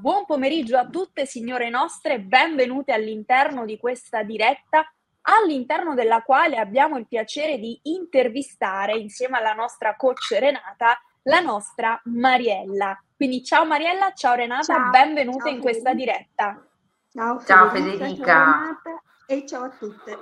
Buon pomeriggio a tutte signore nostre, benvenute all'interno di questa diretta, all'interno della quale abbiamo il piacere di intervistare, insieme alla nostra coach Renata, la nostra Mariella. Quindi ciao Mariella, ciao Renata, benvenute in questa diretta. Ciao Ciao Federica, Federica. ciao Renata e ciao a tutte.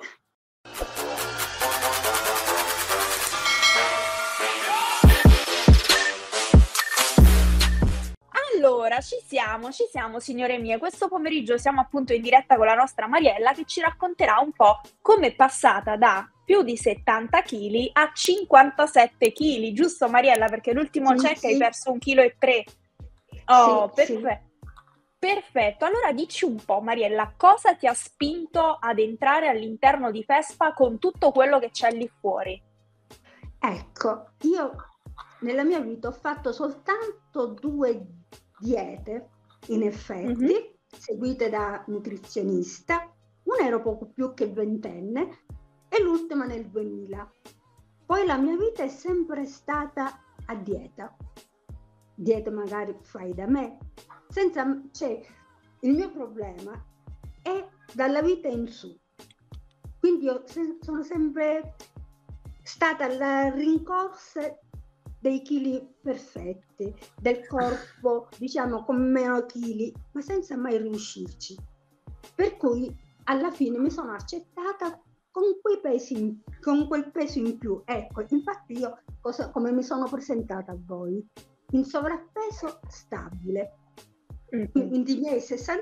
Allora, ci siamo signore mie. Questo pomeriggio siamo appunto in diretta con la nostra Mariella che ci racconterà un po' come è passata da più di 70 kg a 57 kg, giusto Mariella? Perché l'ultimo check hai perso 1,3 kg. Oh, perfetto. Perfetto, allora dici un po' Mariella, cosa ti ha spinto ad entrare all'interno di Vespa con tutto quello che c'è lì fuori? Ecco, io nella mia vita ho fatto soltanto 2 diete, in effetti, seguite da nutrizionista. Una ero poco più che ventenne e l'ultima nel 2000. Poi la mia vita è sempre stata a dieta. Diete magari fai da me. Il mio problema è dalla vita in su. Quindi io sono sempre stata alla rincorsa dei chili perfetti, del corpo, diciamo, con meno chili, ma senza mai riuscirci. Per cui alla fine mi sono accettata con quel peso in più. Ecco, infatti io come mi sono presentata a voi? In sovrappeso stabile. Quindi i miei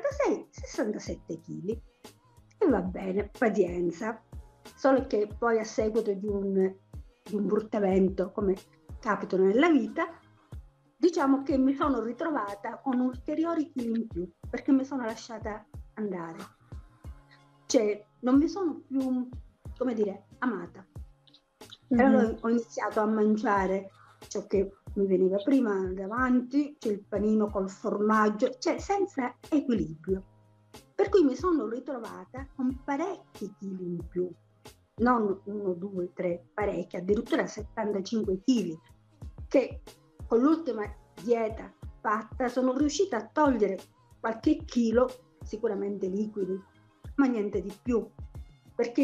66-67 kg. E va bene, pazienza. Solo che poi a seguito di un brutto evento, come capita nella vita, diciamo che mi sono ritrovata con ulteriori chili in più, perché mi sono lasciata andare. Cioè, non mi sono più, come dire, amata. Allora ho iniziato a mangiare ciò che mi veniva prima davanti, cioè il panino col formaggio, cioè senza equilibrio. Per cui mi sono ritrovata con parecchi chili in più. Non 1, 2, 3, parecchi, addirittura 75 kg, che con l'ultima dieta fatta sono riuscita a togliere qualche chilo, sicuramente liquidi, ma niente di più, perché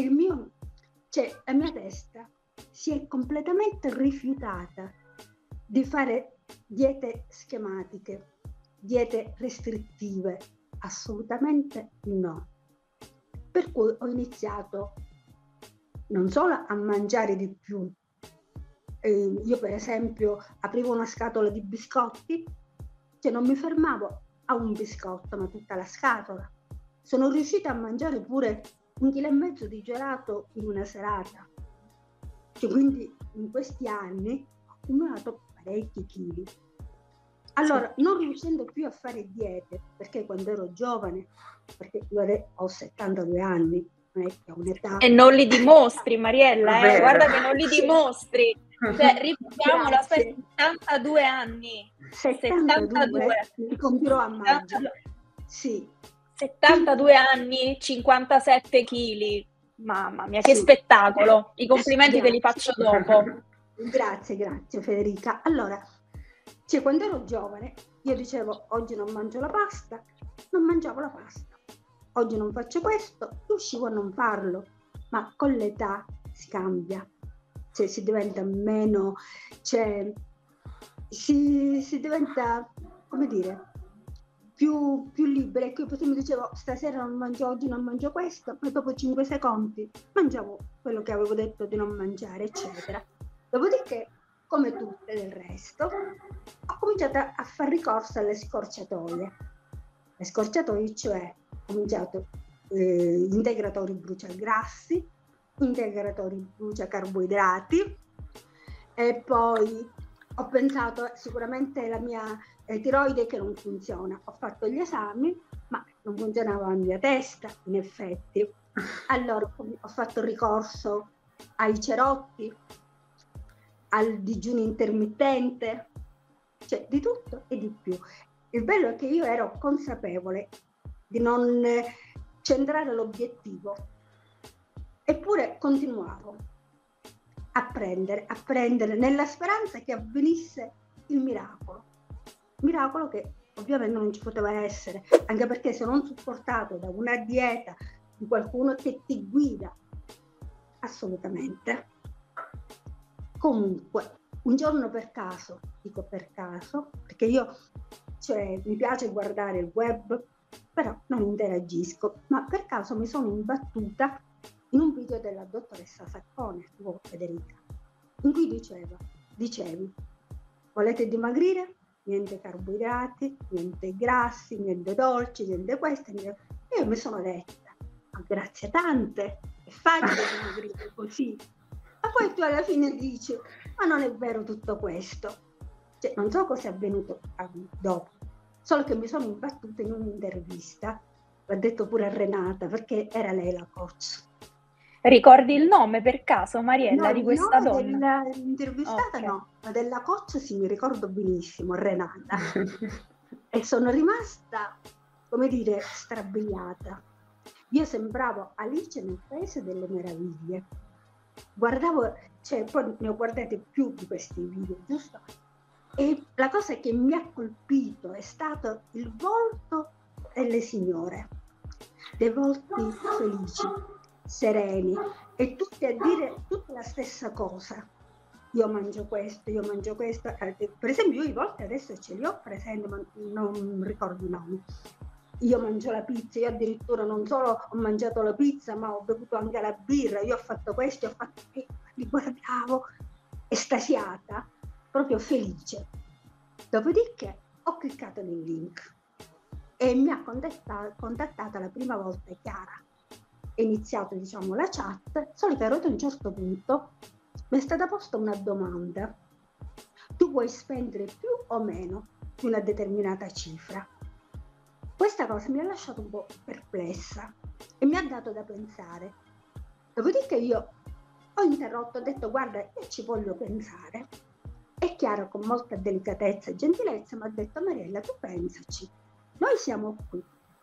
la mia testa si è completamente rifiutata di fare diete schematiche, diete restrittive, assolutamente no. Per cui ho iniziato non solo a mangiare di più. Io per esempio aprivo una scatola di biscotti, cioè non mi fermavo a un biscotto, ma tutta la scatola. Sono riuscita a mangiare pure 1,5 kg di gelato in una serata. Cioè, quindi in questi anni ho accumulato parecchi chili. Allora, non riuscendo più a fare diete, perché quando ero giovane, perché io ho 72 anni, non è che ho un'età... E non li dimostri, Mariella, guarda che non li dimostri. Cioè, ripetiamolo, aspetta, 72 anni. 72, li compirò a maggio. Sì. 72 anni, 57 kg. Mamma mia, che spettacolo. I complimenti te li faccio dopo. Grazie Federica. Allora, quando ero giovane, io dicevo, oggi non mangio la pasta, non mangiavo la pasta. Oggi non faccio questo, riuscivo a non farlo, ma con l'età si cambia, cioè si diventa meno, si diventa, come dire, più libera. Ecco, io mi dicevo, stasera non mangio, oggi non mangio questo, ma dopo 5 secondi mangiavo quello che avevo detto di non mangiare, eccetera. Dopodiché, come tutte del resto, ho cominciato a fare ricorso alle scorciatoie. Le scorciatoie, cioè, ho cominciato integratori bruciagrassi, integratori bruciacarboidrati, e poi ho pensato sicuramente la mia tiroide che non funziona. Ho fatto gli esami, ma non funzionava la mia testa, in effetti. Allora ho fatto ricorso ai cerotti, al digiuno intermittente, cioè di tutto e di più. Il bello è che io ero consapevole di non centrare l'obiettivo, eppure continuavo a prendere nella speranza che avvenisse il miracolo che ovviamente non ci poteva essere, anche perché se non supportato da una dieta, di qualcuno che ti guida, assolutamente. Comunque, un giorno per caso, dico per caso, perché io, cioè, mi piace guardare il web, però non interagisco, ma per caso mi sono imbattuta in un video della dottoressa Saccone, Federica, in cui dicevi, volete dimagrire? Niente carboidrati, niente grassi, niente dolci, niente questo. E io mi sono detta, ma grazie tante, è facile dimagrire così. Ma poi tu alla fine dici, ma non è vero tutto questo. Cioè, non so cosa è avvenuto dopo, solo che mi sono imbattuta in un'intervista, l'ha detto pure a Renata, perché era lei la coach. Ricordi il nome per caso, Mariella, No, di questa donna? il nome dell'intervistata Okay. no, ma della coach sì, mi ricordo benissimo, Renata. E sono rimasta, come dire, strabiliata. Io sembravo Alice nel Paese delle Meraviglie. Guardavo, cioè poi ne ho guardati più di questi video, giusto? E la cosa che mi ha colpito è stato il volto delle signore, dei volti felici, sereni, e tutti a dire tutta la stessa cosa. Io mangio questo, io mangio questo. Per esempio, io i volti adesso ce li ho presenti, ma non ricordo i nomi. Io mangio la pizza, io addirittura non solo ho mangiato la pizza, ma ho bevuto anche la birra, io ho fatto questo, ho fatto che li guardavo estasiata, proprio felice. Dopodiché ho cliccato nel link e mi ha contattata la prima volta Chiara. È iniziato, diciamo, la chat, solo che arrivato a un certo punto mi è stata posta una domanda. Tu puoi spendere più o meno di una determinata cifra. Questa cosa mi ha lasciato un po' perplessa e mi ha dato da pensare. Dopodiché io ho interrotto, ho detto guarda, io ci voglio pensare. E Chiara con molta delicatezza e gentilezza mi ha detto Mariella, tu pensaci, noi siamo qui.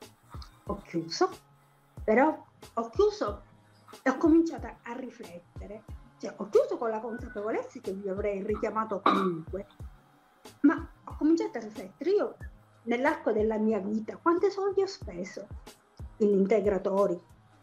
Ho chiuso, però ho chiuso e ho cominciato a riflettere. Cioè, ho chiuso con la consapevolezza che vi avrei richiamato comunque, ma ho cominciato a riflettere. Io nell'arco della mia vita quanti soldi ho speso in integratori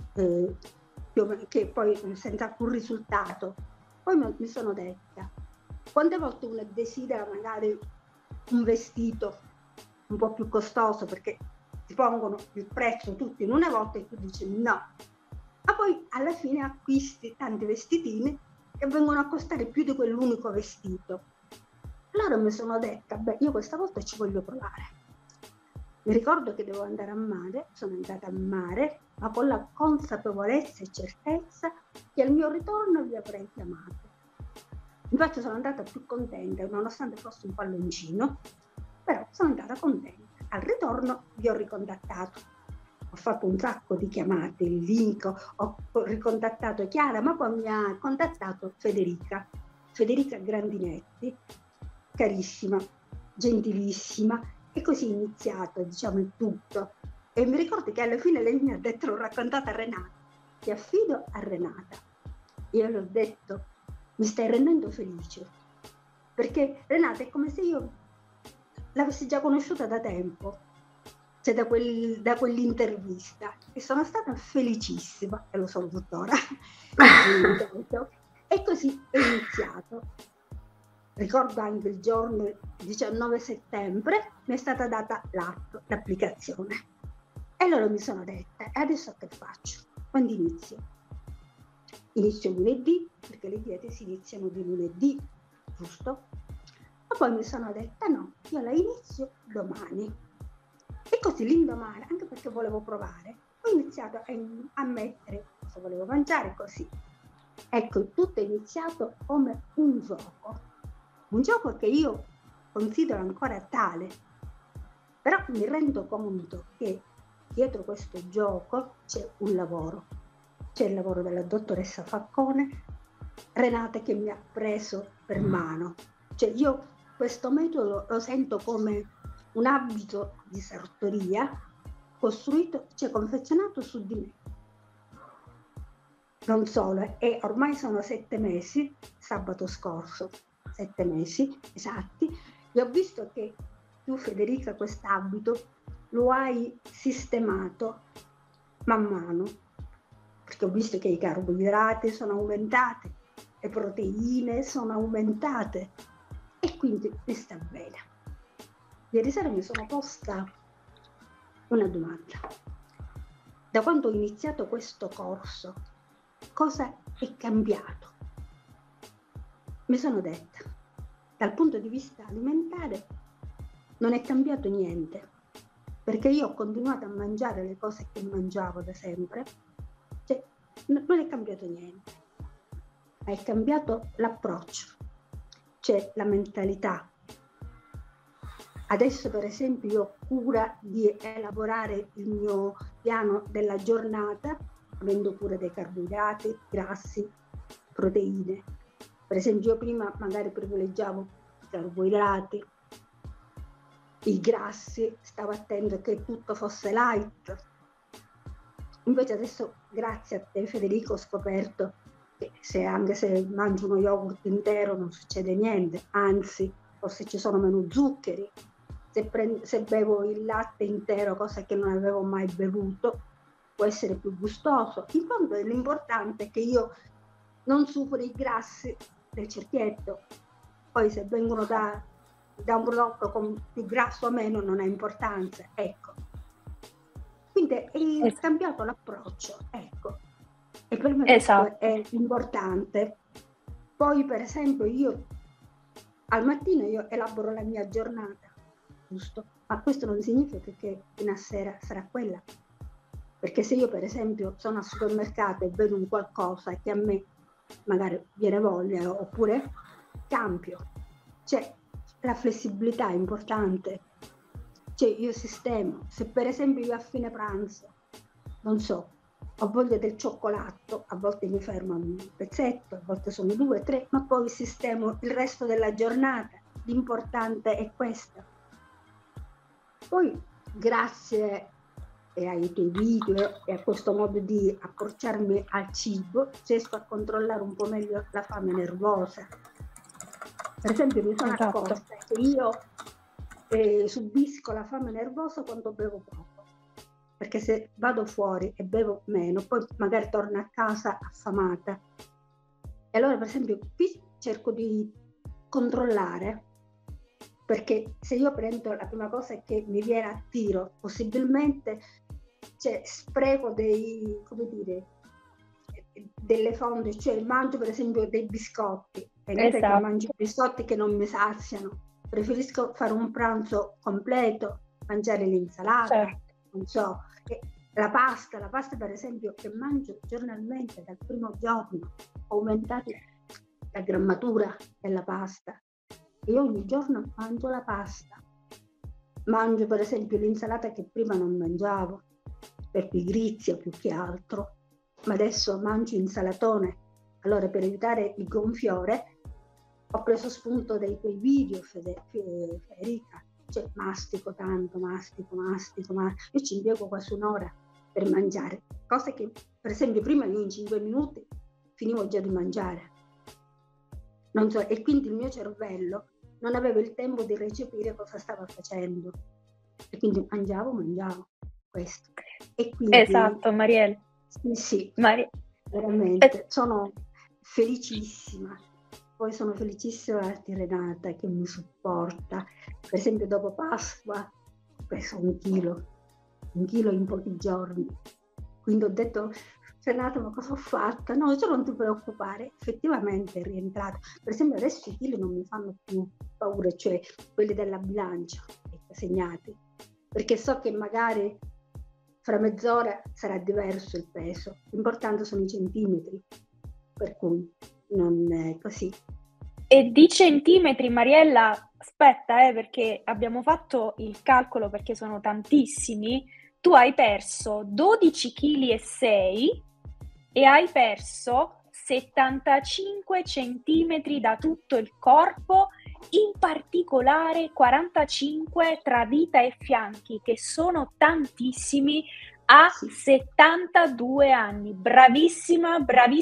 che poi senza alcun risultato. Poi mi sono detta quante volte uno desidera magari un vestito un po' più costoso perché ti pongono il prezzo tutti in una volta e tu dici no, ma poi alla fine acquisti tanti vestitini che vengono a costare più di quell'unico vestito. Allora mi sono detta, beh, io questa volta ci voglio provare. Mi ricordo che devo andare a mare, sono andata a mare, ma con la consapevolezza e certezza che al mio ritorno vi avrei chiamato. Infatti sono andata più contenta, nonostante fosse un palloncino, però sono andata contenta. Al ritorno vi ho ricontattato. Ho fatto un sacco di chiamate, il link, ho ricontattato Chiara, ma poi mi ha contattato Federica Grandinetti, carissima, gentilissima, e così è iniziato, diciamo, il tutto. E mi ricordo che alla fine lei mi ha detto, l'ho raccontata a Renata, ti affido a Renata. Io le ho detto, mi stai rendendo felice, perché Renata è come se io l'avessi già conosciuta da tempo, cioè da quell'intervista, e sono stata felicissima, e lo sono tuttora. E così è iniziato. Ricordo anche il giorno 19 settembre mi è stata data l'applicazione. E allora mi sono detta, e adesso che faccio? Quando inizio? Inizio lunedì, perché le diete si iniziano di lunedì, giusto? Ma poi mi sono detta no, io la inizio domani. E così l'indomani, anche perché volevo provare, ho iniziato a mettere cosa volevo mangiare, così. Ecco, tutto è iniziato come un gioco che io considero ancora tale, però mi rendo conto che dietro questo gioco c'è un lavoro. C'è il lavoro della dottoressa Faccone, Renata che mi ha preso per mano. Cioè io questo metodo lo sento come un abito di sartoria costruito, cioè confezionato su di me. Non solo, e ormai sono 7 mesi, sabato scorso, 7 mesi esatti, e ho visto che tu Federica quest'abito lo hai sistemato man mano, perché ho visto che i carboidrati sono aumentati, le proteine sono aumentate e quindi mi sta bene. Ieri sera mi sono posta una domanda. Da quando ho iniziato questo corso, cosa è cambiato? Mi sono detta, dal punto di vista alimentare non è cambiato niente, perché io ho continuato a mangiare le cose che mangiavo da sempre, cioè non è cambiato niente, ma è cambiato l'approccio, cioè la mentalità. Adesso per esempio io ho cura di elaborare il mio piano della giornata, avendo cura dei carboidrati, grassi, proteine. Per esempio io prima magari privilegiavo i carboidrati, i grassi, stavo attento che tutto fosse light. Invece adesso, grazie a te Federico, ho scoperto che anche se mangio uno yogurt intero non succede niente, anzi, forse ci sono meno zuccheri. Se bevo il latte intero, cosa che non avevo mai bevuto, può essere più gustoso. In fondo l'importante è che io non superi i grassi del cerchietto. Poi se vengono da un prodotto con più grasso o meno non ha importanza, ecco. Quindi è cambiato l'approccio, ecco. E per me questo è importante. Poi per esempio io al mattino io elaboro la mia giornata, giusto? Ma questo non significa che fino a sera sarà quella. Perché se io per esempio sono al supermercato e vedo un qualcosa che a me magari viene voglia, oppure cambio. Cioè la flessibilità è importante. Cioè io sistemo. Se per esempio io a fine pranzo, non so, ho voglia del cioccolato, a volte mi fermo a un pezzetto, a volte sono 2, 3, ma poi sistemo il resto della giornata. L'importante è questo. Poi grazie ai tuoi video e a questo modo di approcciarmi al cibo, riesco a controllare un po' meglio la fame nervosa. Per esempio mi sono accorta che io subisco la fame nervosa quando bevo poco, perché se vado fuori e bevo meno, poi magari torno a casa affamata. E allora per esempio qui cerco di controllare, perché se io prendo la prima cosa che mi viene a tiro, possibilmente spreco delle fonti, cioè mangio per esempio dei biscotti, e non è che mangio biscotti che non mi saziano, preferisco fare un pranzo completo, mangiare l'insalata, non so, la pasta per esempio che mangio giornalmente dal primo giorno, ho aumentato la grammatura della pasta. Io ogni giorno mangio la pasta, mangio per esempio l'insalata che prima non mangiavo, per pigrizia più che altro, ma adesso mangio insalatone. Allora per evitare il gonfiore ho preso spunto dai tuoi video, Federica, cioè mastico tanto, mastico, io ci impiego quasi un'ora per mangiare, cose che per esempio prima io in 5 minuti finivo già di mangiare. Non so, e quindi il mio cervello non aveva il tempo di recepire cosa stava facendo, e quindi mangiavo questo. E quindi, esatto, Marielle. Sì, veramente sono felicissima. Poi sono felicissima di Renata che mi supporta. Per esempio dopo Pasqua ho preso un chilo in pochi giorni. Quindi ho detto, Renata, ma cosa ho fatto? No, non ti preoccupare, effettivamente è rientrato. Per esempio adesso i chili non mi fanno più paura, cioè quelli della bilancia segnati, perché so che magari fra mezz'ora sarà diverso il peso, l'importante sono i centimetri, per cui non è così. E di centimetri, Mariella, aspetta, perché abbiamo fatto il calcolo, perché sono tantissimi. Tu hai perso 12,6 kg e hai perso 75 centimetri da tutto il corpo, in particolare 45 tra vita e fianchi, che sono tantissimi a 72 anni. Bravissima.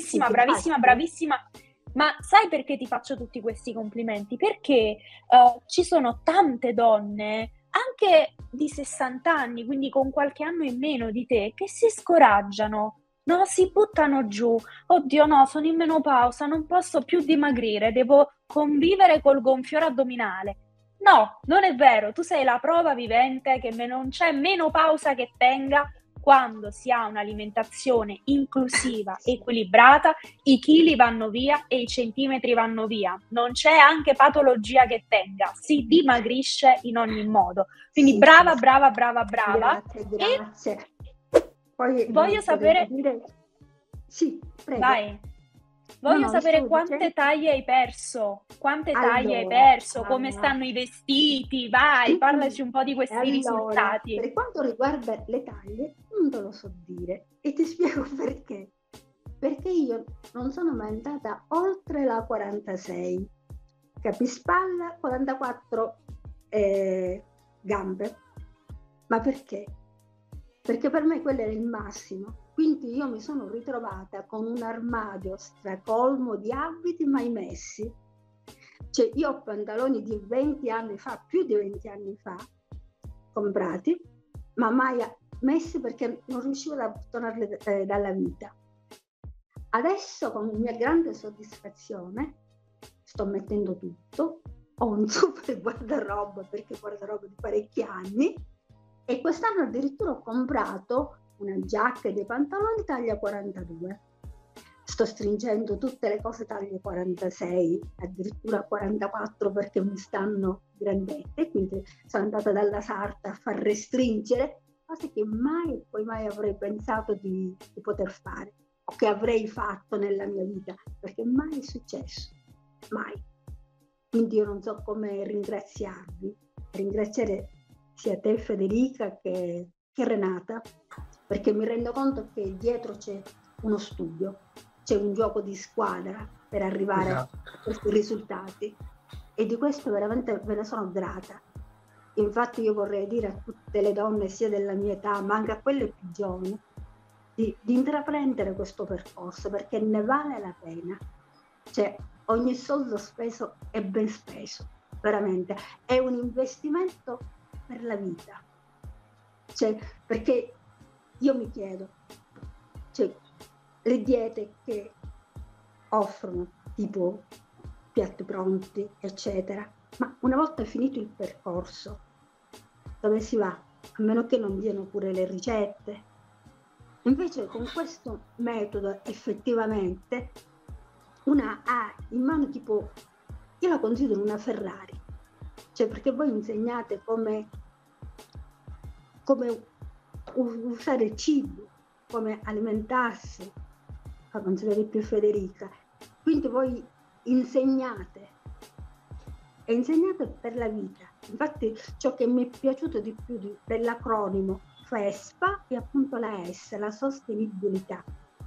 Ma sai perché ti faccio tutti questi complimenti? Perché ci sono tante donne anche di 60 anni, quindi con qualche anno in meno di te, che si scoraggiano, no? Si buttano giù. Oddio, no, sono in menopausa, non posso più dimagrire, devo convivere col gonfiore addominale. No, non è vero, tu sei la prova vivente che non c'è menopausa che tenga quando si ha un'alimentazione inclusiva, equilibrata, i chili vanno via e i centimetri vanno via. Non c'è anche patologia che tenga, si dimagrisce in ogni modo. Quindi Sì, brava, sì. brava, brava, brava. Grazie. Poi Voglio sapere... dire... Sì, prego. Vai. No, Voglio sapere quante dicendo... taglie hai perso, Allora, come stanno i vestiti, vai, parlaci un po' di questi risultati. Per quanto riguarda le taglie, non te lo so dire e ti spiego perché. Perché io non sono mai andata oltre la 46, capispalla, 44 gambe. Ma perché? Perché per me quello era il massimo. Quindi io mi sono ritrovata con un armadio stracolmo di abiti mai messi. Cioè io ho pantaloni di 20 anni fa, più di 20 anni fa, comprati, ma mai messi perché non riuscivo ad abbottonarli dalla vita. Adesso con mia grande soddisfazione sto mettendo tutto, ho un super guardaroba, perché guardaroba di parecchi anni, e quest'anno addirittura ho comprato una giacca e dei pantaloni taglia 42. Sto stringendo tutte le cose taglia 46, addirittura 44 perché mi stanno grandette, quindi sono andata dalla sarta a far restringere, cose che mai e poi mai avrei pensato di poter fare o che avrei fatto nella mia vita, perché mai è successo, mai. Quindi io non so come ringraziare sia te Federica che Renata, perché mi rendo conto che dietro c'è uno studio, c'è un gioco di squadra per arrivare a questi risultati, e di questo veramente ve ne sono grata. Infatti io vorrei dire a tutte le donne sia della mia età ma anche a quelle più giovani di intraprendere questo percorso, perché ne vale la pena. Cioè ogni soldo speso è ben speso, veramente è un investimento per la vita. Cioè, perché io mi chiedo, cioè, le diete che offrono, tipo piatti pronti, eccetera, ma una volta finito il percorso, dove si va? A meno che non diano pure le ricette. Invece con questo metodo effettivamente una ha in mano, tipo, io la considero una Ferrari, cioè perché voi insegnate come usare il cibo, come alimentarsi, non si vede più Federica, quindi voi insegnate e insegnate per la vita. Infatti ciò che mi è piaciuto di più dell'acronimo FESPA è appunto la S, la sostenibilità.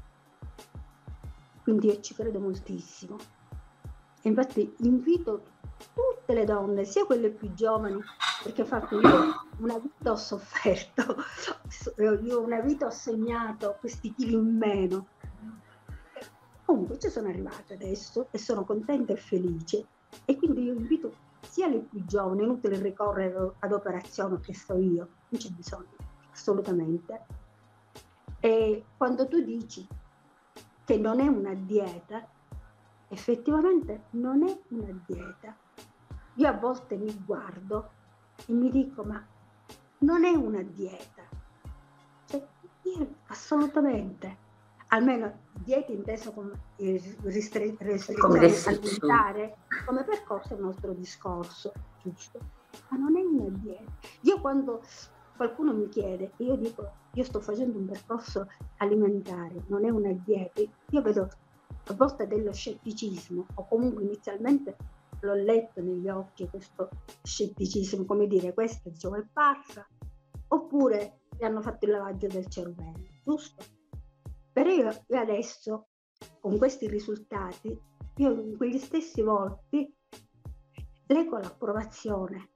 Quindi io ci credo moltissimo. E infatti invito tutte le donne, sia quelle più giovani, perché fatto io una vita ho sofferto, io una vita ho segnato questi chili in meno. Comunque ci sono arrivata adesso e sono contenta e felice, e quindi io invito sia le più giovani, è inutile ricorrere ad operazioni che so io, non c'è bisogno, assolutamente. E quando tu dici che non è una dieta, effettivamente non è una dieta. Io a volte mi guardo e mi dico, ma non è una dieta. Cioè, io assolutamente, almeno dieta inteso come restrizione alimentare, come percorso è il nostro discorso, giusto? Ma non è una dieta. Io quando qualcuno mi chiede, io dico, io sto facendo un percorso alimentare, non è una dieta, io vedo a volte dello scetticismo, o comunque inizialmente l'ho letto negli occhi questo scetticismo, come dire, questa è pazza, oppure gli hanno fatto il lavaggio del cervello, giusto? Però io adesso, con questi risultati, io in quegli stessi volti leggo l'approvazione.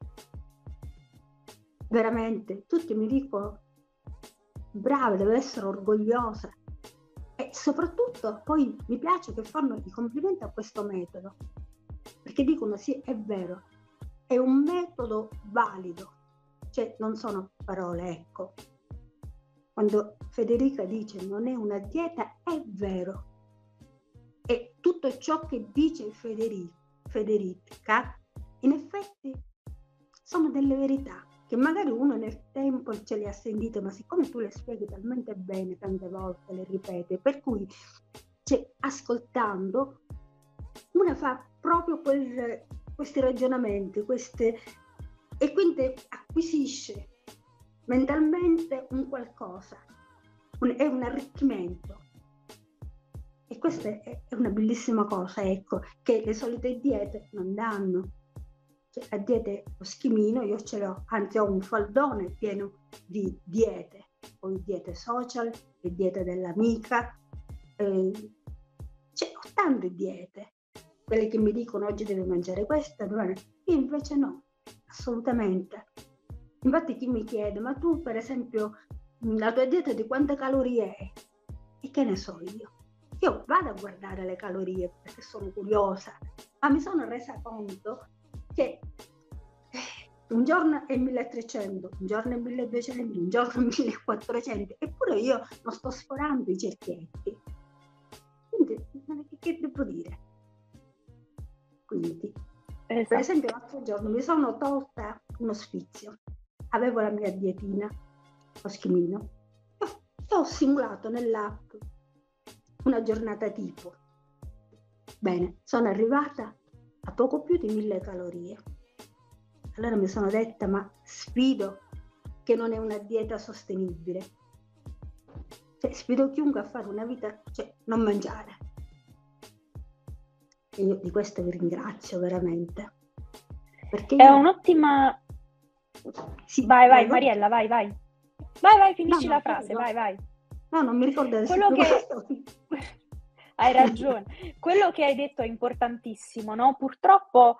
Veramente, tutti mi dicono, brava, devo essere orgogliosa. E soprattutto poi mi piace che fanno i complimenti a questo metodo, perché dicono sì, è vero, è un metodo valido, cioè non sono parole, ecco. Quando Federica dice non è una dieta, è vero. E tutto ciò che dice Federica, in effetti, sono delle verità che magari uno nel tempo ce le ha sentite, ma siccome tu le spieghi talmente bene, tante volte le ripete, per cui ascoltando, una fa proprio questi ragionamenti, e quindi acquisisce mentalmente un qualcosa, è un arricchimento. E questa è una bellissima cosa, ecco, che le solite diete non danno. Cioè, a diete lo schimino, io ce l'ho, anzi ho un faldone pieno di diete, poi diete social, le diete dell'amica, ho tante diete, quelle che mi dicono oggi devi mangiare questa, io invece no, assolutamente. Infatti chi mi chiede, ma tu per esempio la tua dieta di quante calorie è? E che ne so io? Io vado a guardare le calorie perché sono curiosa, ma mi sono resa conto che un giorno è 1300, un giorno è 1200, un giorno è 1400, eppure io non sto sforando i cerchietti. Quindi, che devo dire? Quindi, esatto. Per esempio, l'altro giorno mi sono tolta uno sfizio. Avevo la mia dietina, lo schimino, e ho simulato nell'app una giornata tipo. Bene, sono arrivata a poco più di 1000 calorie. Allora mi sono detta, ma sfido che non è una dieta sostenibile. Sfido chiunque a fare una vita, non mangiare. E io di questo vi ringrazio veramente. Perché è un'ottima... Sì, vai Mariella, vai. Vai, finisci la frase, vai. No, non mi ricordo adesso. Quello che... Hai ragione, quello che hai detto è importantissimo, no? Purtroppo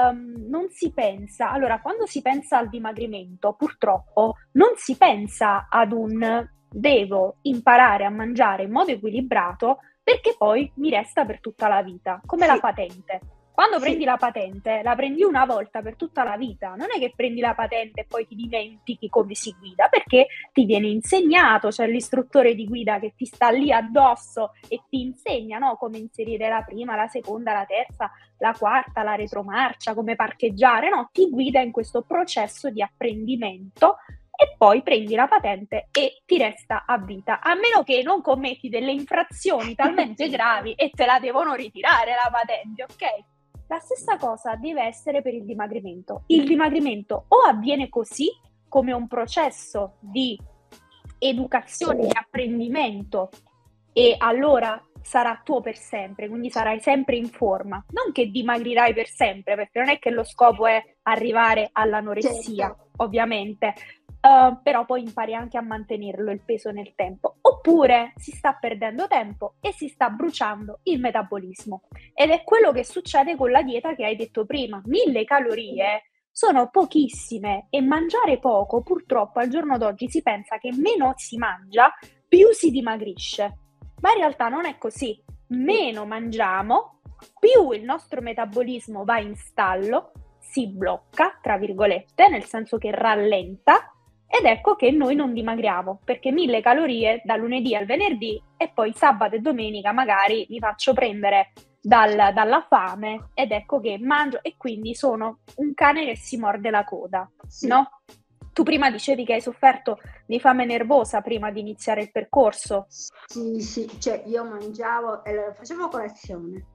non si pensa, allora quando si pensa al dimagrimento, purtroppo non si pensa ad un devo imparare a mangiare in modo equilibrato perché poi mi resta per tutta la vita, come la patente. Quando prendi la patente, la prendi una volta per tutta la vita, non è che prendi la patente e poi ti dimentichi come si guida, perché ti viene insegnato, c'è l'istruttore di guida che ti sta lì addosso e ti insegna, no? Come inserire la prima, la seconda, la terza, la quarta, la retromarcia, come parcheggiare, no? Ti guida in questo processo di apprendimento e poi prendi la patente e ti resta a vita, a meno che non commetti delle infrazioni talmente gravi e te la devono ritirare la patente, ok? La stessa cosa deve essere per il dimagrimento. Il dimagrimento o avviene così, come un processo di educazione, di apprendimento, e allora sarà tuo per sempre, quindi sarai sempre in forma. Non che dimagrirai per sempre, perché non è che lo scopo è arrivare all'anoressia, ovviamente, però poi impari anche a mantenerlo il peso nel tempo. Oppure si sta perdendo tempo e si sta bruciando il metabolismo. Ed è quello che succede con la dieta che hai detto prima. 1000 calorie sono pochissime e mangiare poco, purtroppo al giorno d'oggi si pensa che meno si mangia, più si dimagrisce. Ma in realtà non è così. Meno mangiamo, più il nostro metabolismo va in stallo, si blocca, tra virgolette, nel senso che rallenta, ed ecco che noi non dimagriamo, perché 1000 calorie da lunedì al venerdì e poi sabato e domenica magari mi faccio prendere dalla fame ed ecco che mangio e quindi sono un cane che si morde la coda, no? Tu prima dicevi che hai sofferto di fame nervosa prima di iniziare il percorso. Sì, io mangiavo e facevo colazione,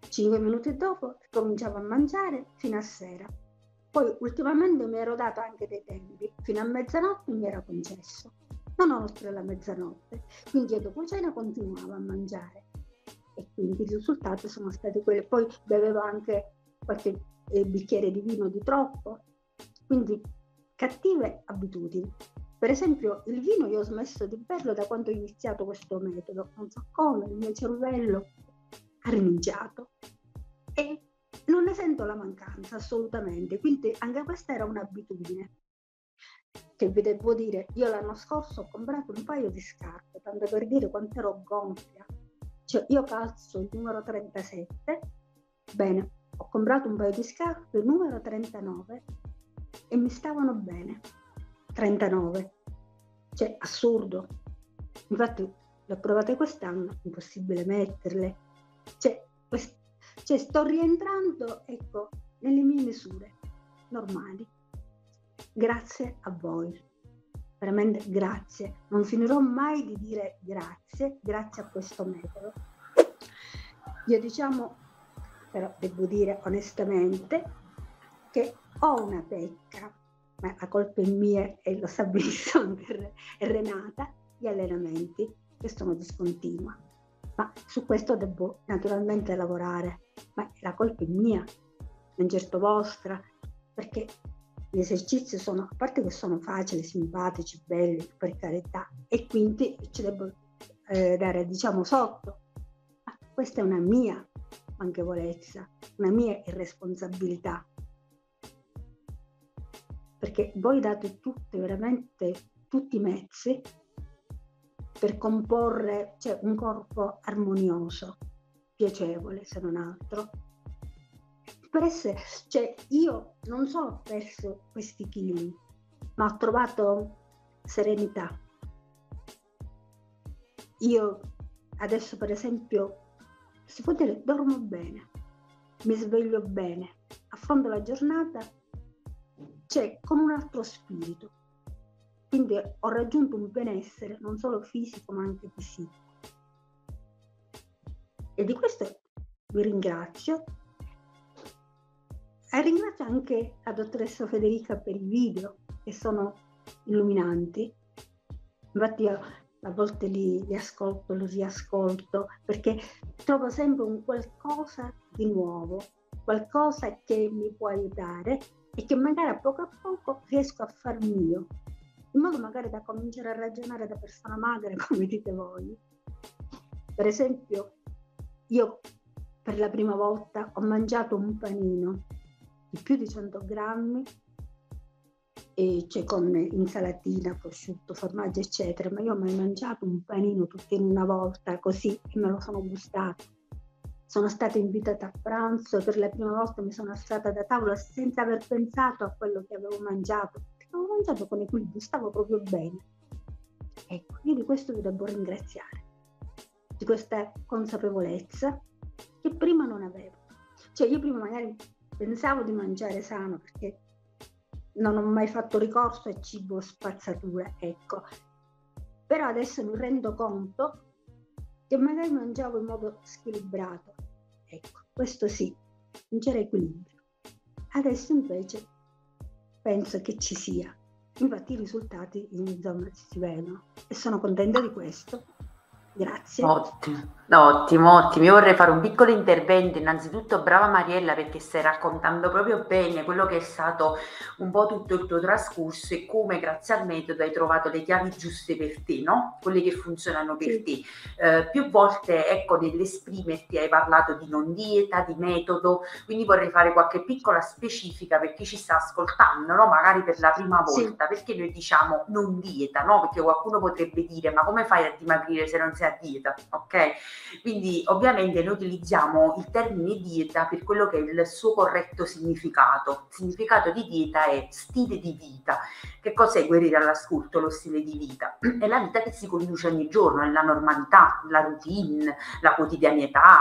5 minuti dopo cominciavo a mangiare fino a sera. Poi ultimamente mi ero dato anche dei tempi, fino a mezzanotte mi era concesso, non oltre la mezzanotte, quindi io dopo cena continuavo a mangiare e quindi i risultati sono stati quelli. Poi bevevo anche qualche bicchiere di vino di troppo, quindi cattive abitudini. Per esempio il vino io ho smesso di berlo da quando ho iniziato questo metodo, non so come, il mio cervello ha rinunciato e non ne sento la mancanza assolutamente, quindi anche questa era un'abitudine. Che vi devo dire, io l'anno scorso ho comprato un paio di scarpe, tanto per dire quanto ero gonfia, io calzo il numero 37, bene, ho comprato un paio di scarpe numero 39 e mi stavano bene, 39. Cioè, assurdo. Infatti le ho provate quest'anno, impossibile metterle. Cioè, sto rientrando, ecco, nelle mie misure normali. Grazie a voi. Veramente grazie. Non finirò mai di dire grazie a questo metodo. Io però devo dire onestamente che ho una pecca, ma la colpa è mia e lo sa benissimo anche Renata, gli allenamenti che sono discontinua. Ma su questo devo naturalmente lavorare, ma la colpa è mia, non certo vostra, perché gli esercizi sono, a parte che sono facili, simpatici, belli, per carità, e quindi ci devo dare, sotto. Ma questa è una mia manchevolezza, una mia irresponsabilità. Perché voi date veramente tutti i mezzi per comporre, cioè, un corpo armonioso, piacevole se non altro. Per essere, cioè, io non solo ho perso questi chili, ma ho trovato serenità. Io adesso, per esempio, si può dire, dormo bene, mi sveglio bene, affronto la giornata, cioè, con un altro spirito. Quindi ho raggiunto un benessere non solo fisico ma anche psichico. E di questo vi ringrazio. E ringrazio anche la dottoressa Federica per i video che sono illuminanti. Infatti io a volte li ascolto, li riascolto, perché trovo sempre un qualcosa di nuovo, qualcosa che mi può aiutare e che magari a poco riesco a far mio, in modo magari da cominciare a ragionare da persona magra, come dite voi. Per esempio, io per la prima volta ho mangiato un panino di più di 100 grammi, e cioè con insalatina, prosciutto, formaggio, eccetera, ma io ho mai mangiato un panino tutto in una volta così e me lo sono gustato. Sono stata invitata a pranzo e per la prima volta mi sono alzata da tavola senza aver pensato a quello che avevo mangiato. Avevo mangiato con equilibrio, stavo proprio bene. Ecco, io di questo vi devo ringraziare, di questa consapevolezza che prima non avevo. Cioè io prima magari pensavo di mangiare sano perché non ho mai fatto ricorso a cibo spazzatura, ecco. Però adesso mi rendo conto che magari mangiavo in modo squilibrato. Ecco, questo sì, non c'era equilibrio. Adesso invece penso che ci sia. Infatti i risultati insomma si vedono e sono contenta di questo. Grazie. Ottimo. Io vorrei fare un piccolo intervento. Innanzitutto brava Mariella, perché stai raccontando proprio bene quello che è stato un po' tutto il tuo trascorso e come grazie al metodo hai trovato le chiavi giuste per te, no? Quelle che funzionano per te. Più volte, ecco, nell'esprimerti hai parlato di non dieta, di metodo, quindi vorrei fare qualche piccola specifica per chi ci sta ascoltando, no? Magari per la prima volta, perché noi diciamo non dieta, no? Perché qualcuno potrebbe dire ma come fai a dimagrire se non sei a dieta, ok? Quindi ovviamente noi utilizziamo il termine dieta per quello che è il suo corretto significato. Il significato di dieta è stile di vita. Che cos'è, guerrieri all'ascolto, lo stile di vita? È la vita che si conduce ogni giorno, è la normalità, la routine, la quotidianità,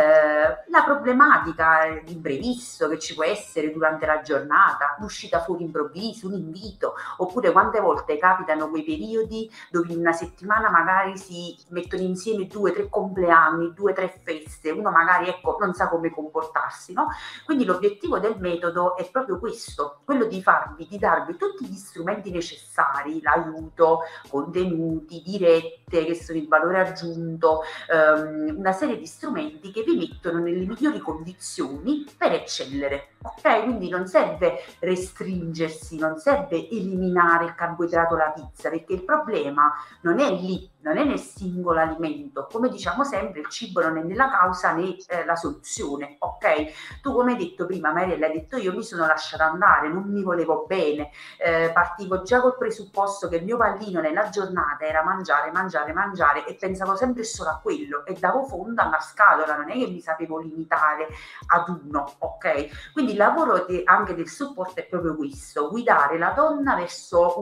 la problematica, l'imprevisto che ci può essere durante la giornata, l'uscita fuori improvviso, un invito, oppure quante volte capitano quei periodi dove in una settimana magari si mettono insieme 2 o 3 compleanni, 2 o 3 feste, uno magari ecco non sa come comportarsi, no? Quindi l'obiettivo del metodo è proprio questo, quello di darvi tutti gli strumenti necessari, l'aiuto, contenuti, dirette che sono il valore aggiunto, una serie di strumenti che vi mettono nelle migliori condizioni per eccellere, ok? Quindi non serve restringersi, non serve eliminare il carboidrato, la pizza, perché il problema non è lì, non è nel singolo l'alimento. Come diciamo sempre, il cibo non è né la causa né la soluzione, ok? Tu, come hai detto prima, Mariella, hai detto io mi sono lasciata andare, non mi volevo bene, partivo già col presupposto che il mio pallino nella giornata era mangiare, mangiare, mangiare, e pensavo sempre solo a quello e davo fondo alla scatola, non è che mi sapevo limitare ad uno, ok? Quindi il lavoro anche del supporto è proprio questo: guidare la donna verso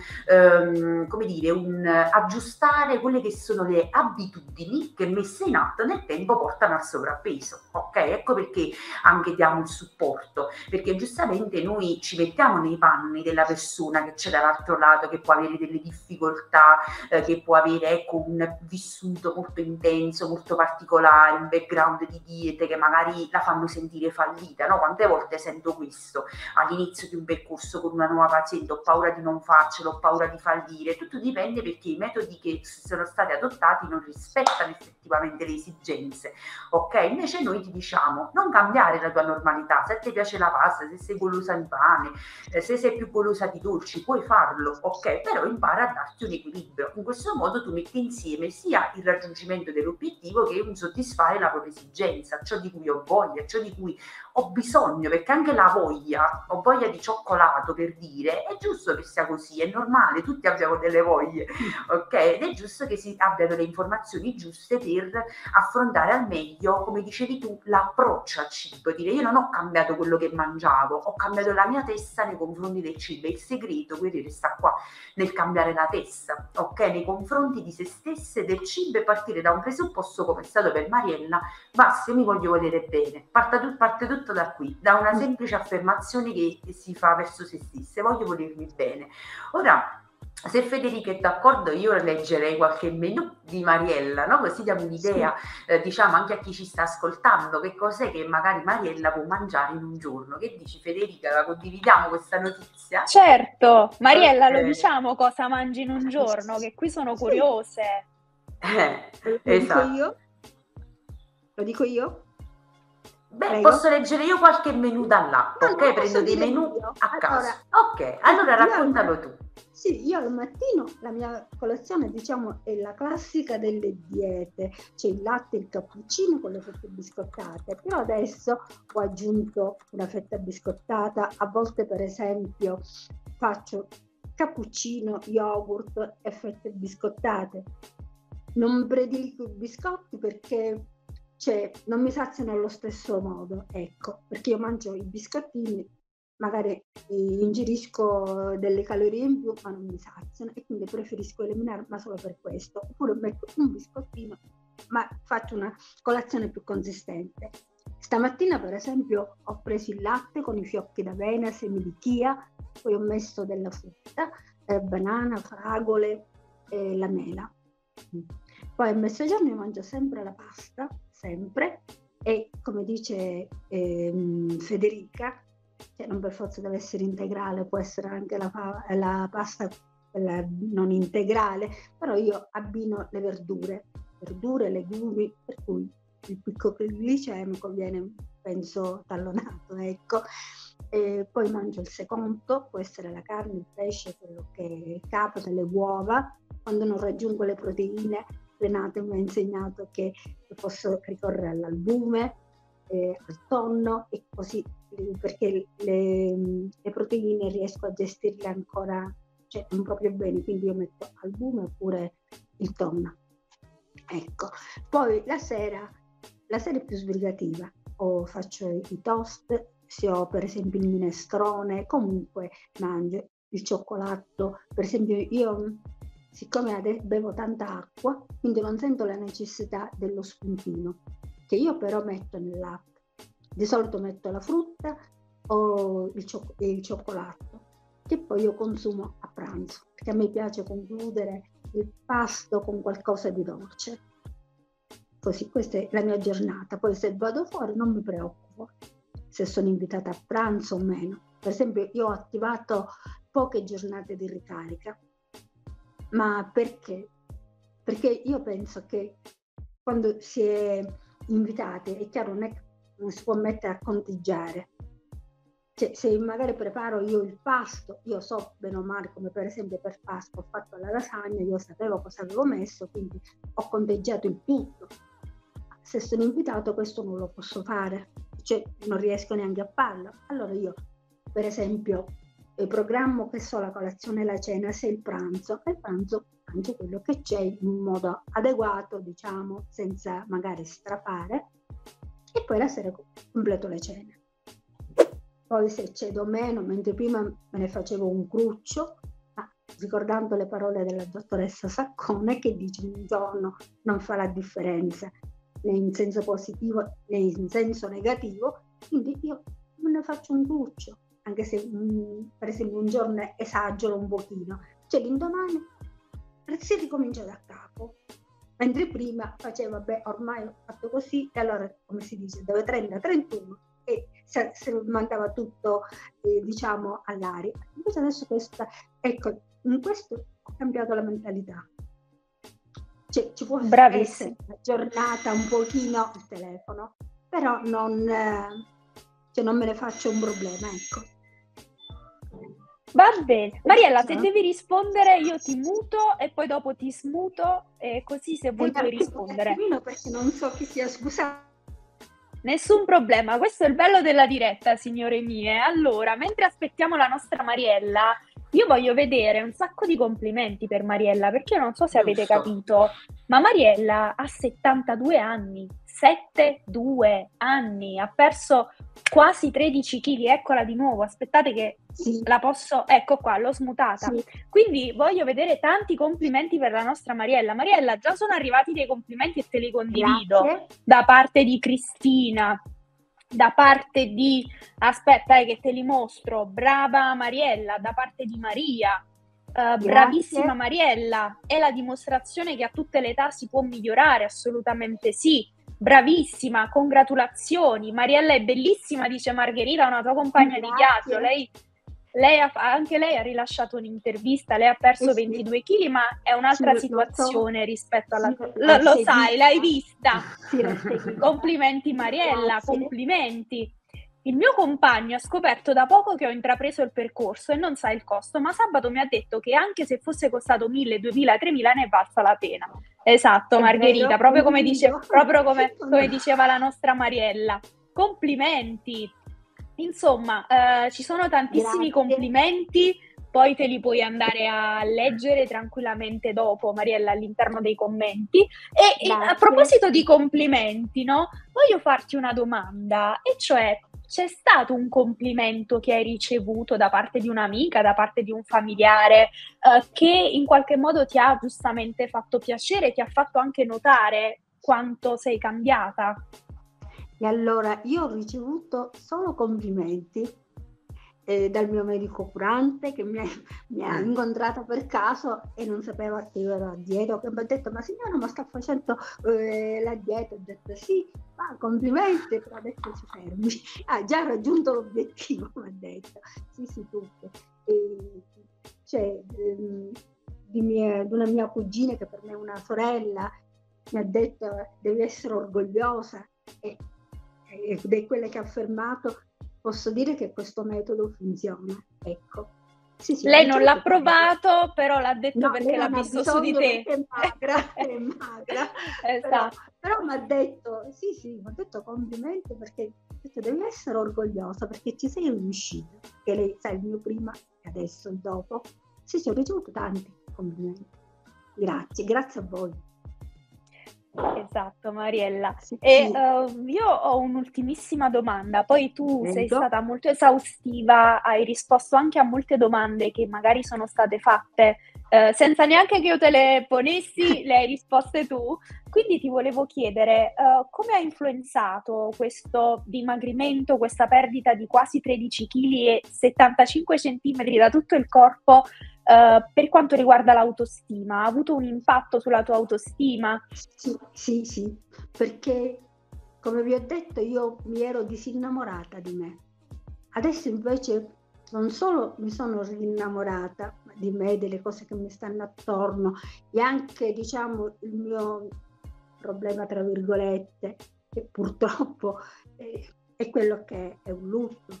come dire, un aggiustare quelle che sono le abitudini che, messe in atto nel tempo, portano al sovrappeso, ok? Ecco perché anche diamo il supporto, perché giustamente noi ci mettiamo nei panni della persona che c'è dall'altro lato, che può avere delle difficoltà, che può avere, ecco, un vissuto molto intenso, molto particolare, un background di diete che magari la fanno sentire fallita, no? Quante volte sento questo all'inizio di un percorso con una nuova paziente: ho paura di non farcelo, ho paura di fallire. Tutto dipende, perché i metodi che sono stati adottati non rispettano effettivamente le esigenze, ok? Invece noi ti diciamo: non cambiare la tua normalità. Se ti piace la pasta, se sei golosa di pane, se sei più golosa di dolci, puoi farlo, ok? Però impara a darti un equilibrio. In questo modo tu metti insieme sia il raggiungimento dell'obiettivo che un soddisfare la propria esigenza, ciò di cui ho voglia, ciò di cui ho bisogno, perché anche la voglia, ho voglia di cioccolato, per dire, è giusto che sia così, è normale, tutti abbiamo delle voglie, ok? Ed è giusto che si abbiano le informazioni giuste per affrontare al meglio, come dicevi tu, l'approccio al cibo. Dire: io non ho cambiato quello che mangiavo, ho cambiato la mia testa nei confronti del cibo. Il segreto, quindi, sta qua nel cambiare la testa, ok? Nei confronti di se stesse, del cibo, e partire da un presupposto, come è stato per Mariella: basta, io mi voglio volere bene. Parte tutto da qui, da una semplice affermazione che si fa verso se stesse: voglio volermi bene. Ora, se Federica è d'accordo, io leggerei qualche menù di Mariella, no? Così diamo un'idea, diciamo, anche a chi ci sta ascoltando, che cos'è che magari Mariella può mangiare in un giorno. Che dici, Federica? La condividiamo questa notizia? Certo, Mariella, lo diciamo cosa mangi in un giorno, che qui sono curiose. Lo dico Esatto. io? Lo dico io? Beh, Prego. posso leggere io qualche menù dall'app, No, ok? Prendo dei menù io. a caso. Allora, Ok, allora raccontalo tu. Sì, io al mattino la mia colazione, diciamo, è la classica delle diete. C'è il latte e il cappuccino con le fette biscottate, però adesso ho aggiunto una fetta biscottata. A volte, per esempio, faccio cappuccino, yogurt e fette biscottate. Non prediligo i biscotti perché non mi saziano allo stesso modo, ecco, perché io mangio i biscottini, magari ingerisco delle calorie in più, ma non mi saziano, e quindi preferisco eliminare, ma solo per questo. Oppure metto un biscottino, ma faccio una colazione più consistente. Stamattina, per esempio, ho preso il latte con i fiocchi d'avena, semi di chia, poi ho messo della frutta, banana, fragole e la mela. Poi a mezzogiorno io mangio sempre la pasta, sempre, e come dice Federica, cioè non per forza deve essere integrale, può essere anche la pasta non integrale, però io abbino le verdure, legumi, per cui il picco glicemico viene, penso, tallonato, ecco. E poi mangio il secondo, può essere la carne, il pesce, quello che capita, le uova. Quando non raggiungo le proteine, Renato mi ha insegnato che posso ricorrere all'albume, al tonno, e così, perché le proteine riesco a gestirle ancora, cioè non proprio bene, quindi io metto albume oppure il tonno. Ecco, poi la sera è più sbrigativa, o faccio i toast, se ho per esempio il minestrone, comunque mangio il cioccolato. Per esempio io, siccome adesso bevo tanta acqua, quindi non sento la necessità dello spuntino, che io però metto nell'acqua. Di solito metto la frutta o il cioccolato, che poi io consumo a pranzo, perché a me piace concludere il pasto con qualcosa di dolce. Così, questa è la mia giornata. Poi se vado fuori non mi preoccupo se sono invitata a pranzo o meno. Per esempio io ho attivato poche giornate di ricarica. Ma perché? Perché io penso che quando si è invitati, è chiaro, non si può mettere a conteggiare. Cioè, se magari preparo io il pasto, io so bene o male, come per esempio per Pasqua ho fatto la lasagna, io sapevo cosa avevo messo, quindi ho conteggiato il tutto. Se sono invitato questo non lo posso fare, cioè non riesco neanche a farlo. Allora io, per esempio, programmo che so la colazione e la cena, se il pranzo mangio quello che c'è in un modo adeguato, diciamo, senza magari strafare, e poi la sera completo le cene. Poi se cedo meno, mentre prima me ne facevo un cruccio, ricordando le parole della dottoressa Saccone che dice un giorno non fa la differenza né in senso positivo né in senso negativo, quindi io me ne faccio un cruccio, anche se per esempio un giorno esagero un pochino, cioè l'indomani si ricomincia da capo. Mentre prima facevo, vabbè, ormai ho fatto così, e allora, come si dice, dove 30-31, e se mandava tutto, diciamo, all'aria. Invece adesso ecco, in questo ho cambiato la mentalità. Cioè, ci può essere una giornata un pochino il telefono, però non me ne faccio un problema, ecco. Va bene. Mariella, se devi rispondere io ti muto e poi dopo ti smuto, e così se vuoi puoi rispondere. Perché non so chi sia, scusate. Nessun problema, questo è il bello della diretta, signore mie. Allora, mentre aspettiamo la nostra Mariella, io voglio vedere un sacco di complimenti per Mariella, perché io non so se avete capito, ma Mariella ha 72 anni, 72 anni, ha perso quasi 13 kg, eccola di nuovo, aspettate che la posso, ecco qua, l'ho smutata. Sì. Quindi voglio vedere tanti complimenti per la nostra Mariella. Mariella, già sono arrivati dei complimenti e te li condivido. Grazie. Da parte di Cristina, da parte di, aspetta che te li mostro, brava Mariella, da parte di Maria, bravissima Mariella, è la dimostrazione che a tutte le età si può migliorare, assolutamente sì. Bravissima, congratulazioni. Mariella è bellissima, dice Margherita, una tua compagna di viaggio. Anche lei ha rilasciato un'intervista, lei ha perso 22 kg, ma è un'altra situazione rispetto alla... Lo sai, l'hai vista. Complimenti Mariella, complimenti. Il mio compagno ha scoperto da poco che ho intrapreso il percorso e non sa il costo, ma sabato mi ha detto che anche se fosse costato 1.000, 2.000, 3.000 ne è valsa la pena. Esatto, Margherita, proprio come diceva la nostra Mariella. Complimenti. Insomma, ci sono tantissimi complimenti, poi te li puoi andare a leggere tranquillamente dopo, Mariella, all'interno dei commenti. E a proposito di complimenti, no? Voglio farti una domanda, e cioè, c'è stato un complimento che hai ricevuto da parte di un'amica, da parte di un familiare, che in qualche modo ti ha giustamente fatto piacere, ti ha fatto anche notare quanto sei cambiata? E allora, io ho ricevuto solo complimenti dal mio medico curante che mi ha incontrato per caso e non sapeva che io ero a dieta, che mi ha detto: ma signora, ma sta facendo la dieta? Ho detto sì, ma complimenti, però adesso si fermi, ha già raggiunto l'obiettivo, mi ha detto. Sì, tutto. Di una mia cugina, che per me è una sorella, mi ha detto: devi essere orgogliosa, ed è quella che ha affermato: posso dire che questo metodo funziona, ecco. Sì, lei non l'ha provato, però l'ha detto perché l'ha visto su di te. È magra. Esatto. Però mi ha detto, mi ha detto complimenti, perché devi essere orgogliosa perché ci sei riuscita, che lei sa il mio prima e adesso il dopo. Sì, ho ricevuto tanti complimenti. Grazie a voi. Esatto, Mariella. Io ho un'ultimissima domanda, poi tu sei stata molto esaustiva, hai risposto anche a molte domande che magari sono state fatte senza neanche che io te le ponessi, le hai risposte tu, quindi ti volevo chiedere come ha influenzato questo dimagrimento, questa perdita di quasi 13 kg e 75 centimetri da tutto il corpo per quanto riguarda l'autostima? Ha avuto un impatto sulla tua autostima? Sì, perché come vi ho detto io mi ero disinnamorata di me. Adesso invece non solo mi sono rinnamorata di me, delle cose che mi stanno attorno, e anche, diciamo, il mio problema, tra virgolette, che purtroppo è quello che è un lutto,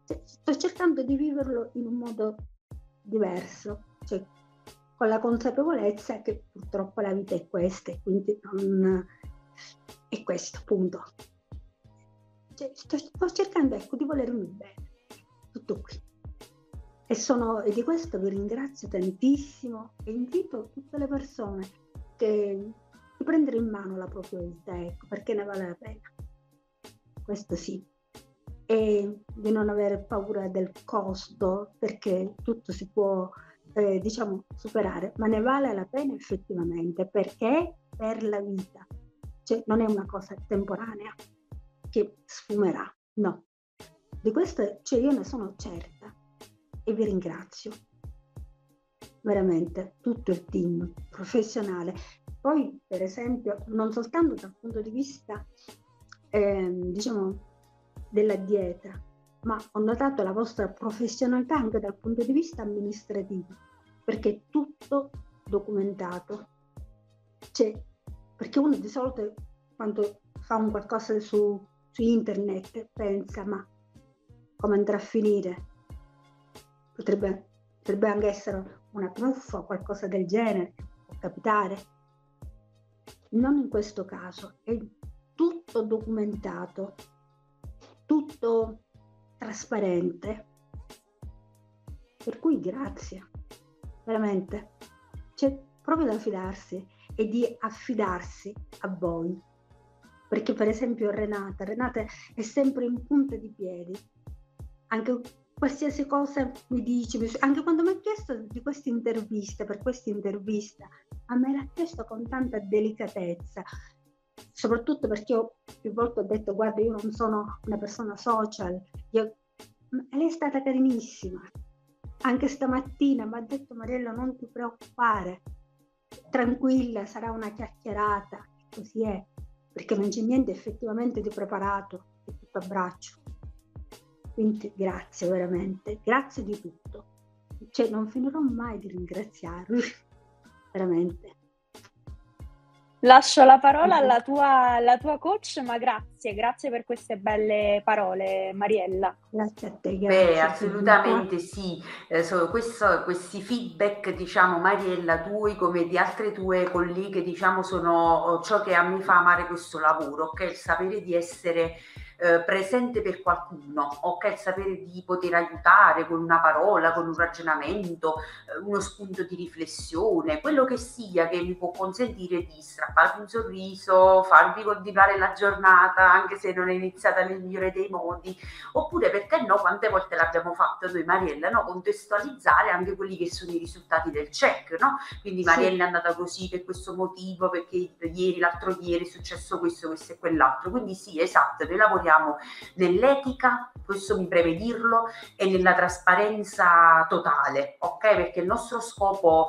sto cercando di viverlo in un modo diverso, cioè con la consapevolezza che purtroppo la vita è questa, quindi non è questo, punto. Cioè, sto cercando, ecco, di volermi bene, tutto qui. E di questo vi ringrazio tantissimo e invito tutte le persone di prendere in mano la propria vita, ecco, perché ne vale la pena. Questo sì. E di non avere paura del costo, perché tutto si può superare, ma ne vale la pena effettivamente, perché per la vita, cioè non è una cosa temporanea che sfumerà, no. Di questo io ne sono certa e vi ringrazio veramente tutto il team professionale. Poi per esempio non soltanto dal punto di vista della dieta, ma ho notato la vostra professionalità anche dal punto di vista amministrativo, perché è tutto documentato. Perché uno di solito quando fa un qualcosa su internet pensa, ma come andrà a finire? Potrebbe anche essere una truffa o qualcosa del genere, può capitare. Non in questo caso, è tutto documentato, tutto trasparente, per cui grazie, veramente, c'è proprio da fidarsi e di affidarsi a voi, perché per esempio Renata è sempre in punta di piedi, anche qualsiasi cosa mi dice, anche quando mi ha chiesto di questa intervista, per questa intervista, a me l'ha chiesto con tanta delicatezza, soprattutto perché io più volte ho detto, guarda, io non sono una persona social, lei è stata carinissima, anche stamattina mi ha detto, Mariella, non ti preoccupare, tranquilla, sarà una chiacchierata, così è, perché non c'è niente effettivamente di preparato, è tutto a braccio. Quindi grazie veramente, grazie di tutto, non finirò mai di ringraziarvi, veramente. Lascio la parola alla tua coach, ma grazie per queste belle parole, Mariella. Grazie a te, grazie. Beh, assolutamente sì, questi feedback, diciamo, Mariella, tuoi come di altre tue colleghe, diciamo, sono ciò che a me fa amare questo lavoro, ok? Il sapere di essere presente per qualcuno, ok? Il sapere di poter aiutare con una parola, con un ragionamento, uno spunto di riflessione, quello che sia che mi può consentire di strapparvi un sorriso, farvi continuare la giornata, anche se non è iniziata nel migliore dei modi, oppure perché no, quante volte l'abbiamo fatto noi, Mariella, no? Contestualizzare anche quelli che sono i risultati del check, no? Quindi Mariella è andata così per questo motivo, perché ieri, l'altro ieri è successo questo e quell'altro, quindi sì, esatto, noi lavoriamo nell'etica, questo mi preme dirlo, e nella trasparenza totale, ok? Perché il nostro scopo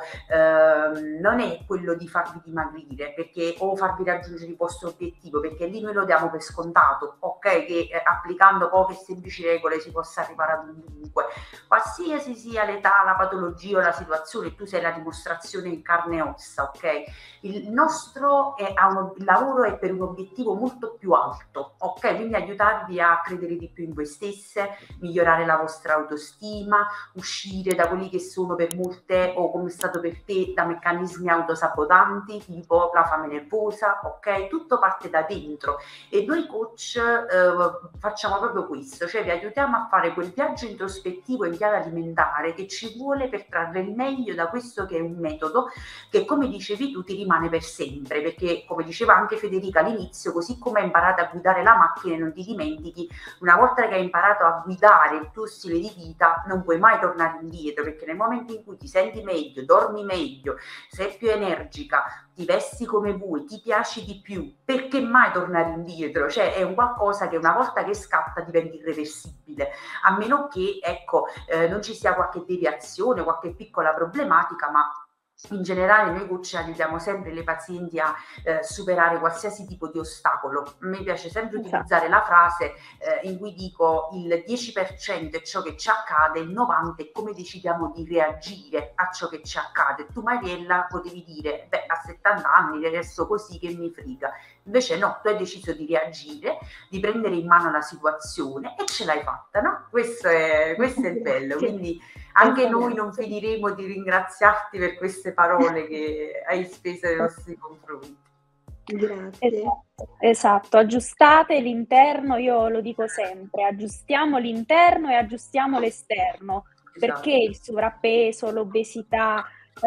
non è quello di farvi dimagrire o farvi raggiungere il vostro obiettivo, perché lì noi lo diamo per scontato, ok? Che applicando poche semplici regole si possa arrivare ad ovunque, qualsiasi sia l'età, la patologia o la situazione, tu sei la dimostrazione in carne e ossa, ok? Il nostro lavoro è per un obiettivo molto più alto, ok? Quindi aiutarvi a credere di più in voi stesse, migliorare la vostra autostima, uscire da quelli che sono per molte, o come è stato per te, da meccanismi autosabotanti tipo la fame nervosa, ok? Tutto parte da dentro e noi coach facciamo proprio questo, cioè vi aiutiamo a fare quel viaggio introspettivo in chiave alimentare che ci vuole per trarre il meglio da questo che è un metodo che, come dicevi tu, ti rimane per sempre, perché come diceva anche Federica all'inizio, così come hai imparato a guidare la macchina, non ti dimentichi, una volta che hai imparato a guidare il tuo stile di vita non puoi mai tornare indietro, perché nel momento in cui ti senti meglio, dormi meglio, sei più energica, ti vesti come vuoi, ti piaci di più, perché mai tornare indietro? Cioè è un qualcosa che una volta che scatta diventa irreversibile, a meno che non ci sia qualche deviazione, qualche piccola problematica, ma In generale noi coach aiutiamo sempre le pazienti a superare qualsiasi tipo di ostacolo. A me piace sempre utilizzare la frase in cui dico il 10% è ciò che ci accade, il 90% è come decidiamo di reagire a ciò che ci accade. Tu Mariella potevi dire, beh, a 70 anni resto così, che mi frega. Invece no, tu hai deciso di reagire, di prendere in mano la situazione e ce l'hai fatta, no? Questo è il bello, quindi anche noi non finiremo di ringraziarti per queste parole che hai speso nei nostri confronti. Grazie. Esatto, aggiustate l'interno, io lo dico sempre, aggiustiamo l'interno e aggiustiamo l'esterno, perché il sovrappeso, l'obesità,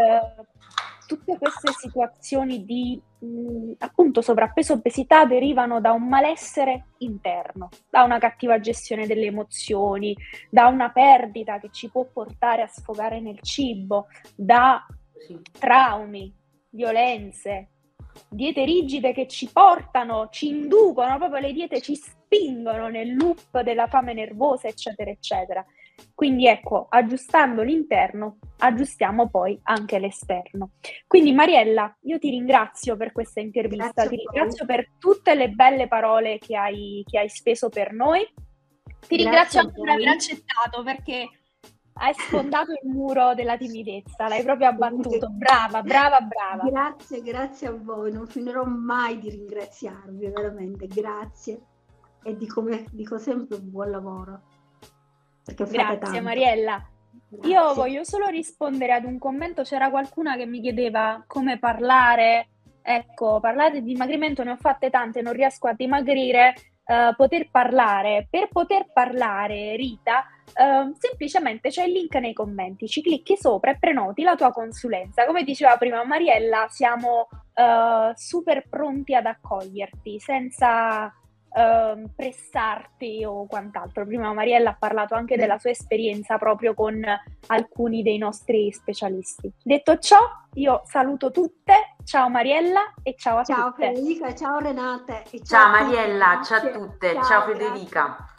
tutte queste situazioni di appunto sovrappeso e obesità derivano da un malessere interno, da una cattiva gestione delle emozioni, da una perdita che ci può portare a sfogare nel cibo, da traumi, violenze, diete rigide che ci portano, ci inducono, proprio le diete ci spingono nel loop della fame nervosa, eccetera, eccetera. Quindi ecco, aggiustando l'interno, aggiustiamo poi anche l'esterno. Quindi Mariella, io ti ringrazio per questa intervista, ti ringrazio per tutte le belle parole che hai speso per noi. Ti ringrazio anche per aver accettato, perché hai sfondato il muro della timidezza, l'hai proprio abbattuto. Brava. Grazie a voi, non finirò mai di ringraziarvi, veramente, grazie. E dico sempre buon lavoro. Grazie Mariella. Grazie. Io voglio solo rispondere ad un commento, c'era qualcuna che mi chiedeva come parlare. Ecco, parlare di dimagrimento ne ho fatte tante, non riesco a dimagrire. Per poter parlare, Rita, semplicemente c'è il link nei commenti, ci clicchi sopra e prenoti la tua consulenza. Come diceva prima Mariella, siamo super pronti ad accoglierti senza pressarti o quant'altro. Prima Mariella ha parlato anche della sua esperienza proprio con alcuni dei nostri specialisti. Detto ciò, io saluto tutte, ciao Mariella e ciao a tutte. Ciao Federica, ciao Renate. Ciao Mariella, ciao a tutte, ciao Federica.